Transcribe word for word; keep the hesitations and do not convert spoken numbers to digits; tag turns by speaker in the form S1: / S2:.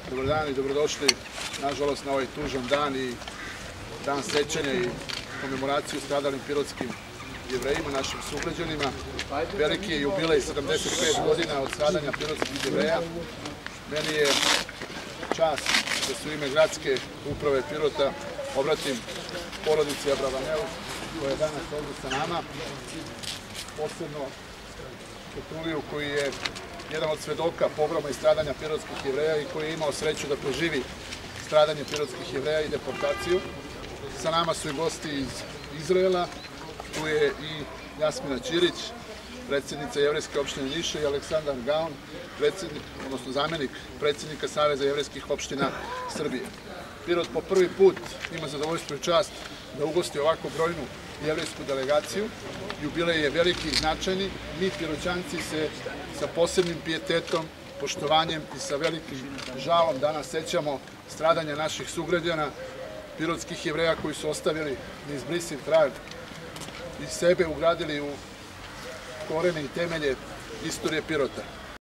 S1: Dobar dan i dobrodošli, nažalost, na ovaj tužan dan i dan sećanja i komemoraciju stradalim pirotskim Jevrejima, našim sugrađanima. Veliki je jubilej, sedamdeset pet godina od stradanja pirotskih Jevreja. Meni je čast da se u ime gradske uprave Pirota obratim porodici Abravanel, koja je danas ovdje sa nama, posebno Petuliju, koji je jedan od svedoka pogroma i stradanja pirotskih Jevreja i koji je imao sreću da proživi stradanje pirotskih Jevreja i deportaciju. Sa nama su i gosti iz Izraela, tu je i Jasmina Ćirić, predsjednica Jevrejske opštine Niša, i Aleksandar Gaon, predsjednik, odnosno zamjenik predsjednika Saveza jevrejskih opština Srbije. Pirot po prvi put ima zadovoljstvo i čast da ugosti ovako brojnu jevrejsku delegaciju. Jubilej je veliki i značajni. Mi Piroćanci se sa posebnim pijetetom, poštovanjem i sa velikim žalom danas sećamo stradanja naših sugrađana, pirotskih Jevreja koji su ostavili neizbrisiv trag i sebe ugradili u korene i temelje istorije Pirota.